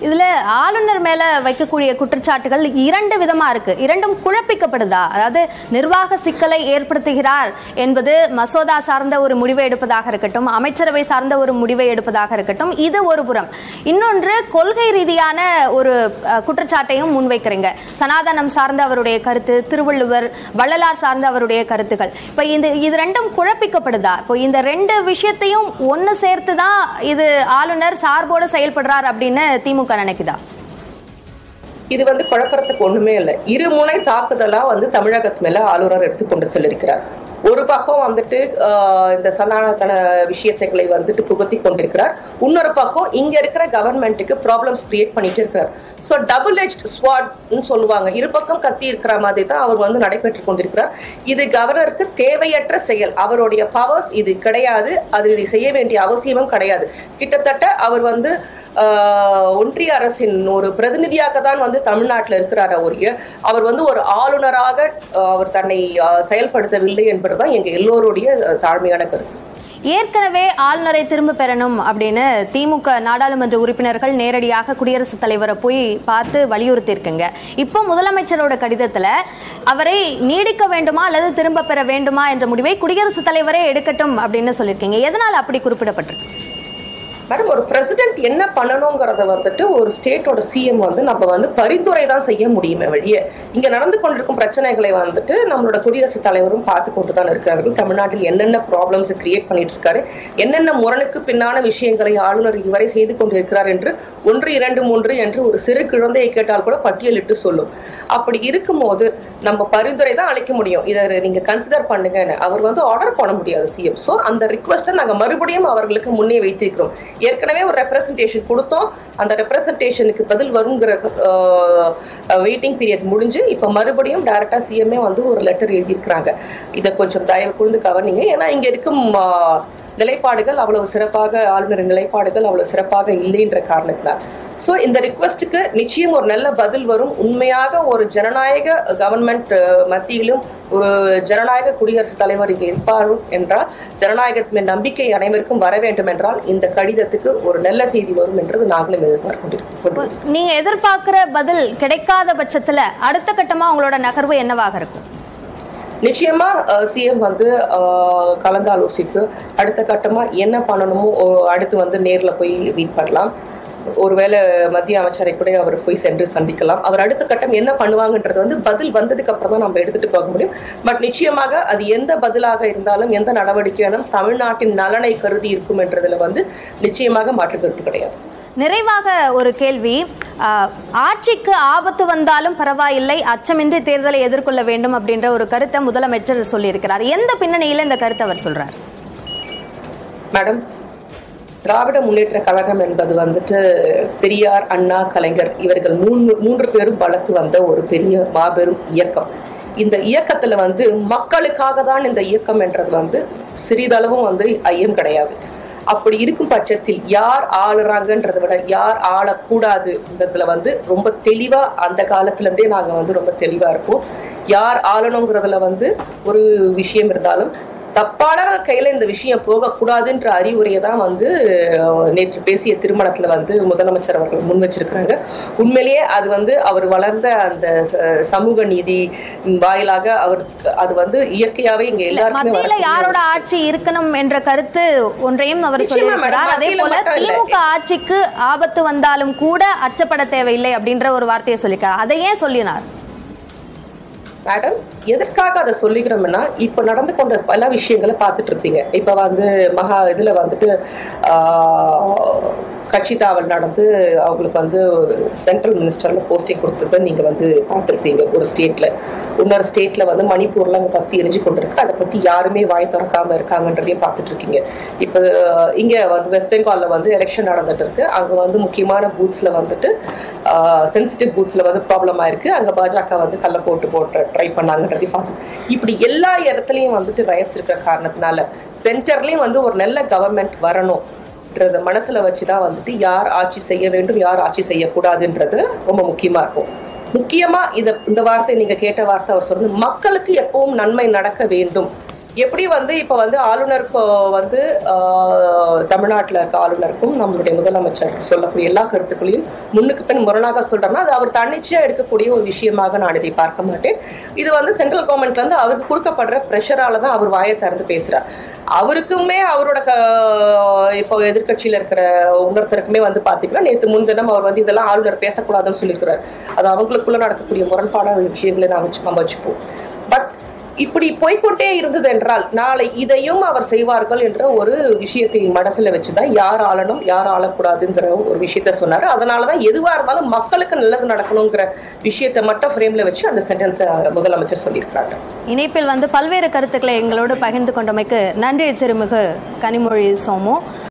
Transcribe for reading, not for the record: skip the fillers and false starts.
இதுல ஆளுநர் மேல வைக்கக்கூடிய குற்றச்சாட்டுகள் இரண்டு விதமா இருக்கு. இரண்டும் குழப்பிக்கப்படுதா? அதாவது நிர்வாக சிக்கலை ஏற்படுத்துகிறார் என்பது மசோதா சார்ந்த ஒரு முடிவை எடுப்பதாக இருக்கட்டும், அமைச்சரவை சார்ந்த ஒரு முடிவை எடுப்பதாக இருக்கட்டும், இது ஒரு புறம். இன்னொன்று கொள்கை ரீதியான ஒரு குற்றச்சாட்டையும் முன்வைக்கிறீங்க. சனாதனம் சார்ந்த அவருடைய கருத்து, திருவள்ளுவர் வள்ளலார் சார்ந்த அவருடைய கருத்துக்கள். இப்ப இது ரெண்டும் குழப்பிக்கப்படுதா? இப்போ இந்த ரெண்டு விஷயத்தையும் ஒன்னு சேர்த்துதான் இது ஆளுநர் சார்போடு செயல்படுறார் அப்படின்னு திமுக நினைக்குதா? இது குழப்பறதுக்கு ஒண்ணுமே இல்லை. இருமுனை தாக்குதலா தமிழகத்து மேல ஆளுநர் எடுத்துக்கொண்டு செல்லிருக்கிறார். ஒரு பக்கம் இந்த சனாதன விஷயத்தைகளை புகுத்தி கொண்டிருக்கிறார். இன்னொரு பக்கம் இங்க இருக்கிற கவர்மெண்ட்டுக்கு ப்ராப்ளம்ஸ் கிரியேட் பண்ணிட்டு இருக்கிறார். சோ டபுள் எட்ஜ் ஸ்வாட்னு சொல்லுவாங்க. இரு பக்கம் கத்தி இருக்கிற மாதிரி தான் அவர் நடைபெற்று கொண்டிருக்கிறார். இது கவர்னருக்கு தேவையற்ற செயல். அவருடைய பவர்ஸ் இது கிடையாது. அது இது செய்ய வேண்டிய அவசியமும் கிடையாது. கிட்டத்தட்ட அவர் ஒன்றிய அரசின் ஒரு பிரதிநிதியாக தான் தமிழ்நாட்டில் இருக்கிறார். அவர் ஒரு ஆளுநராக அவர் தன்னை செயல்படுத்தவில்லை என்பதுதான் எங்க எல்லோருடைய தாழ்மையான கருத்து. ஏற்கனவே ஆளுநரை திரும்ப பெறணும் அப்படின்னு திமுக நாடாளுமன்ற உறுப்பினர்கள் நேரடியாக குடியரசுத் தலைவரை போய் பார்த்து வலியுறுத்தி இருக்குங்க. இப்போ முதலமைச்சரோட கடிதத்துல அவரை நீடிக்க வேண்டுமா அல்லது திரும்ப பெற வேண்டுமா என்ற முடிவை குடியரசுத் தலைவரே எடுக்கட்டும் அப்படின்னு சொல்லியிருக்கீங்க. எதனால் அப்படி குறிப்பிடப்பட்டிருக்கு? மேடம், ஒரு பிரசிடென்ட் என்ன பண்ணணுங்கிறத ஒரு ஸ்டேட்டோட சிஎம் நம்ம பரிந்துரை தான் செய்ய முடியுமே வழியே. இங்க நடந்து கொண்டிருக்கும் பிரச்சனைகளை நம்மளோட குடியரசுத் தலைவரும் பார்த்து கொண்டுதான் இருக்காரு. தமிழ்நாட்டில் என்னென்ன ப்ராப்ளம்ஸ் கிரியேட் பண்ணிட்டு இருக்காரு, என்னென்ன முரணுக்கு பின்னான விஷயங்களை ஆளுநர் இதுவரை செய்து கொண்டிருக்கிறார் என்று 1, 2, 3 என்று ஒரு சிறு குழந்தையை கேட்டால் கூட பட்டியலிட்டு சொல்லும். அப்படி இருக்கும்போது நம்ம பரிந்துரை தான் அளிக்க முடியும். இதை நீங்க கன்சிடர் பண்ணுங்கன்னு அவர் ஆர்டர் பண்ண முடியாது சிஎம். சோ அந்த ரிக்வெஸ்ட்டை நாங்க மறுபடியும் அவர்களுக்கு முன்னே வைத்திருக்கிறோம். ஏற்கனவே ஒரு ரெப்ரசன்டேஷன் கொடுத்தோம். அந்த ரெப்ரசன்டேஷனுக்கு பதில் வருங்கிற வெயிட்டிங் பீரியட் முடிஞ்சு இப்ப மறுபடியும் டைரக்டா சிஎம்ஏ ஒரு லெட்டர் எழுதியிருக்கிறாங்க. இதை கொஞ்சம் தயவு கூர்ந்து கவனிங்க. ஏன்னா இங்க இருக்கும் நிலைப்பாடுகள் அவ்வளவு சிறப்பாக, ஆளுநரின் நிலைப்பாடுகள் அவ்வளவு சிறப்பாக இல்லைன்ற காரணத்தினால் சோ இந்த ரிக்வெஸ்டுக்கு நிச்சயம் ஒரு நல்ல பதில் வரும். உண்மையாக ஒரு ஜனநாயக கவர்மெண்ட் மத்தியிலும் ஒரு ஜனநாயக குடியரசுத் தலைவர் இங்கே இருப்பார் என்றால், ஜனநாயகத்தின் நம்பிக்கை அனைவருக்கும் வர வேண்டும் என்றால் இந்த கடிதத்துக்கு ஒரு நல்ல செய்தி வரும் என்றது நாங்களும் எதிர்பார்க்கின்றோம். நீங்க எதிர்பார்க்கிற பதில் கிடைக்காத பட்சத்துல அடுத்த கட்டமா உங்களோட நகர்வு என்னவாக இருக்கும்? நிச்சயமா சிஎம் கலந்தாலோசித்து அடுத்த கட்டமா என்ன பண்ணணுமோ அடுத்து நேர்ல போய் மீட் பண்ணலாம். ஒருவேளை மத்திய அமைச்சரை கூட அவர் போய் சென்று சந்திக்கலாம். அவர் அடுத்த கட்டம் என்ன பண்ணுவாங்கன்றது பதில் வந்ததுக்கு அப்புறம் தான் நம்ம எடுத்துட்டு போக முடியும். பட் நிச்சயமாக அது எந்த பதிலாக இருந்தாலும், எந்த நடவடிக்கையாலும் தமிழ்நாட்டின் நலனை கருதி இருக்கும் என்றதுல நிச்சயமாக மாற்று கருத்து கிடையாது. நிறைவாக ஒரு கேள்வி. ஆட்சிக்கு ஆபத்து வந்தாலும் பரவாயில்லை, அச்சமின்றி தேர்தலை எதிர்கொள்ள வேண்டும் அப்படின்ற ஒரு கருத்தை முதலமைச்சர் சொல்லியிருக்கிறார். எந்த பின்னணியில இந்த கருத்தை அவர் சொல்றார்? மேடம், திராவிட முன்னேற்ற கழகம் என்பது பெரியார், அண்ணா, கலைஞர் இவர்கள் மூன்று பேரும் வளர்த்து வந்த ஒரு பெரிய மாபெரும் இயக்கம். இந்த இயக்கத்துல மக்களுக்காக தான் இந்த இயக்கம் என்றது சிறிதளவும் ஐயம் கிடையாது. அப்படி இருக்கும் பட்சத்தில் யார் ஆளுறாங்கன்றதை விட யார் ஆளக்கூடாதுன்றதுல ரொம்ப தெளிவா அந்த காலத்துல இருந்தே நாங்க ரொம்ப தெளிவா இருப்போம். யார் ஆளணுங்கிறதுல ஒரு விஷயம் இருந்தாலும் தப்பான கையில இந்த விஷயம் போகக்கூடாதுன்ற அறிவுரையை தான் நேற்று பேசிய திருமணத்துல முதலமைச்சர் அவர்கள் முன் வச்சிருக்கிறாங்க. உண்மையிலேயே அது அவர் வளர்ந்த அந்த சமூக நீதி வாயிலாக அவர் அது இயற்கையாவே இங்க எல்லாருக்குமே யாரோட ஆட்சி இருக்கணும் என்ற கருத்து ஒன்றையும் அவர் சொல்லியிருக்கிறார். அதே போல திமுக ஆட்சிக்கு ஆபத்து வந்தாலும் கூட அச்சப்பட தேவையில்லை அப்படின்ற ஒரு வார்த்தையை சொல்லியிருக்கார். அதை ஏன் சொல்லினார்? மேடம், எதற்காக அதை சொல்லிக்கிறோம்னா, இப்ப நடந்து கொண்ட பல விஷயங்களை பார்த்துட்டு இருப்பீங்க. இப்ப இதுல கட்சி தாவல் நடந்து அவங்களுக்கு சென்ட்ரல் மினிஸ்டர்ல போஸ்டிங் கொடுத்ததை நீங்க பார்த்திருப்பீங்க. ஒரு ஸ்டேட்ல, இன்னொரு ஸ்டேட்ல மணிப்பூர்ல பத்தி எரிஞ்சு கொண்டிருக்கு. அதை பத்தி யாருமே வாய் திறக்காம இருக்காங்கன்றதையும் பார்த்துட்டு இருக்கீங்க. இப்ப இங்க வெஸ்ட் பெங்கால்ல எலெக்ஷன் நடந்துட்டு இருக்கு. அங்க முக்கியமான பூத்ஸ்ல சென்சிட்டிவ் பூத்ஸ்ல ப்ராப்ளம் ஆயிருக்கு. அங்க பாஜக கள்ள போட்டு ட்ரை பண்ணாங்கன்றதையும் பார்த்து, இப்படி எல்லா இடத்துலயும் ரயட்ஸ் இருக்கிற காரணத்தினால சென்டர்லயும் ஒரு நல்ல கவர்மெண்ட் வரணும் மனசுல வச்சுதான் யார் ஆட்சி செய்ய வேண்டும், யார் ஆட்சி செய்யக்கூடாதுன்றது ரொம்ப முக்கியமா இருக்கும். முக்கியமா இந்த வார்த்தை நீங்க கேட்ட வார்த்தை அவர் சொல்றது, மக்களுக்கு எப்பவும் நன்மை நடக்க வேண்டும் எப்படி வந்து இப்ப வந்து ஆளுநருக்கு வந்து தமிழ்நாட்டுல இருக்க ஆளுநருக்கும் நம்மளுடைய முதலமைச்சர் சொல்லக்கூடிய எல்லா கருத்துக்களையும் முன்னுக்கு பின் முரணாக சொல்றாங்கன்னா அது அவர் தன்னிச்சையா எடுக்கக்கூடிய ஒரு விஷயமாக நான் இதை பார்க்க மாட்டேன். இது வந்து சென்ட்ரல் கவர்மெண்ட்ல இருந்து அவருக்கு கொடுக்கப்படுற பிரஷரால தான் அவர் வாயை திறந்து பேசுறார். அவருக்குமே அவரோட இப்போ எதிர்கட்சியில இருக்கிற இன்னொருத்தருக்குமே வந்து பாத்தீங்கன்னா நேற்று முன்தினம் அவர் வந்து இதெல்லாம் ஆளுநர் பேசக்கூடாதுன்னு சொல்லியிருக்கிறார். அது அவங்களுக்குள்ள நடக்கக்கூடிய முரண்பாடான விஷயங்களை தான் நம்ம வச்சுப்போம். பட் இப்படி போய்கொண்டே இருந்தது என்றால் நாளை இதையும் அவர் செய்வார்கள் என்ற ஒரு விஷயத்தை மனசுல வச்சுதான் யார் ஆளணும் யார் ஆளக்கூடாதுங்கிற ஒரு விஷயத்த சொன்னாரு. அதனாலதான் எதுவா இருந்தாலும் மக்களுக்கு நல்லது நடக்கணுங்கிற விஷயத்தை மட்டும் ஃப்ரேம்ல வச்சு அந்த சென்டென்ஸை முதலமைச்சர் சொல்லியிருக்காங்க. இணைப்பில் வந்து பல்வேறு கருத்துக்களை எங்களோடு பகிர்ந்து கொண்டமைக்கு நன்றி திருமிகு கனிமொழி சோமு.